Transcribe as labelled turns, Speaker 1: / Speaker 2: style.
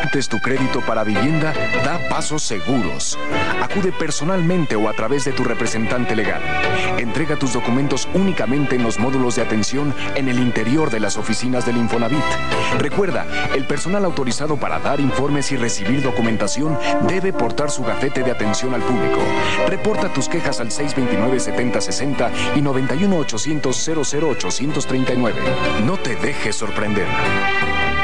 Speaker 1: solictes tu crédito para vivienda, da pasos seguros. Acude personalmente o a través de tu representante legal. Entrega tus documentos únicamente en los módulos de atención en el interior de las oficinas del Infonavit. Recuerda, el personal autorizado para dar informes y recibir documentación debe portar su gafete de atención al público. Reporta tus quejas al 629-7060 y 91-800-00839. No te dejes sorprender.